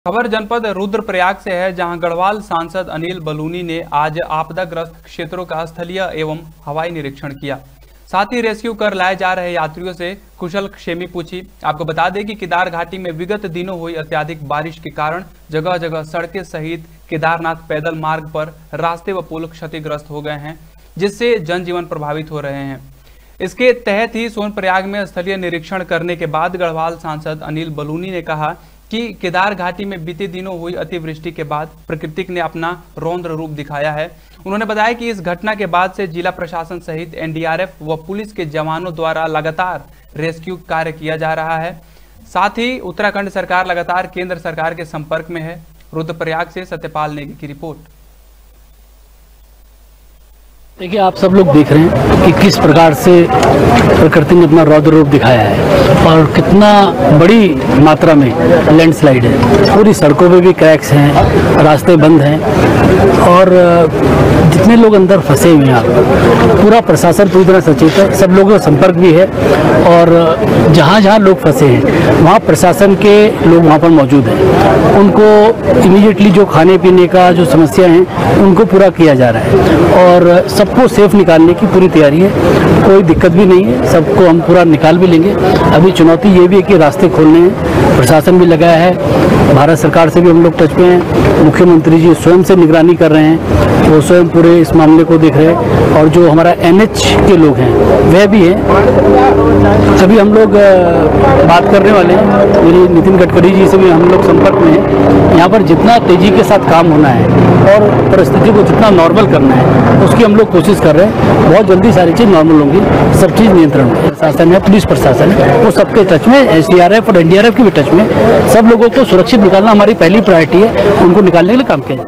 खबर जनपद रुद्रप्रयाग से है, जहां गढ़वाल सांसद अनिल बलूनी ने आज आपदाग्रस्त क्षेत्रों का स्थलीय एवं हवाई निरीक्षण किया। साथ ही रेस्क्यू कर लाए जा रहे यात्रियों से कुशल क्षेमी पूछी। आपको बता दें कि केदार घाटी में विगत दिनों हुई अत्यधिक बारिश के कारण जगह जगह सड़कें सहित केदारनाथ पैदल मार्ग पर रास्ते व पुल क्षतिग्रस्त हो गए हैं, जिससे जनजीवन प्रभावित हो रहे हैं। इसके तहत ही सोनप्रयाग में स्थलीय निरीक्षण करने के बाद गढ़वाल सांसद अनिल बलूनी ने कहा कि केदार घाटी में बीते दिनों हुई अतिवृष्टि के बाद प्रकृति ने अपना रौद्र रूप दिखाया है। उन्होंने बताया कि इस घटना के बाद से जिला प्रशासन सहित एनडीआरएफ व पुलिस के जवानों द्वारा लगातार रेस्क्यू कार्य किया जा रहा है। साथ ही उत्तराखंड सरकार लगातार केंद्र सरकार के संपर्क में है। रुद्रप्रयाग से सत्यपाल नेगी की रिपोर्ट। देखिए, आप सब लोग देख रहे हैं कि किस प्रकार से प्रकृति ने अपना रौद्र रूप दिखाया है और कितना बड़ी मात्रा में लैंडस्लाइड है। पूरी सड़कों पे भी क्रैक्स हैं, रास्ते बंद हैं और जितने लोग अंदर फंसे हुए हैं, पूरा प्रशासन पूरी तरह सचेत है। सब लोगों का संपर्क भी है और जहाँ जहाँ लोग फंसे हैं वहाँ प्रशासन के लोग वहाँ पर मौजूद हैं। उनको इमीडिएटली जो खाने पीने का जो समस्या हैं उनको पूरा किया जा रहा है और सबको सेफ निकालने की पूरी तैयारी है। कोई दिक्कत भी नहीं है, सबको हम पूरा निकाल भी लेंगे। अभी चुनौती ये भी है कि रास्ते खोलने हैं, प्रशासन भी लगाया है, भारत सरकार से भी हम लोग टच में हैं। मुख्यमंत्री जी स्वयं से निगरानी कर रहे हैं, वो स्वयं पूरे इस मामले को देख रहे हैं और जो हमारा एनएच के लोग हैं वह भी हैं। अभी हम लोग बात करने वाले हैं, मेरी नितिन गडकरी जी से भी हम लोग संपर्क में हैं। यहाँ पर जितना तेजी के साथ काम होना है और परिस्थिति को जितना नॉर्मल करना है उसकी हम लोग कोशिश कर रहे हैं। बहुत जल्दी सारी चीज़ नॉर्मल होंगी, सब चीज़ नियंत्रण में। प्रशासन है, पुलिस प्रशासन है, वो सबके टच में, एसडीआरएफ और एनडीआरएफ के भी टच में। सब लोगों को सुरक्षित निकालना हमारी पहली प्रायोरिटी है, उनको निकालने के लिए काम किया जाए।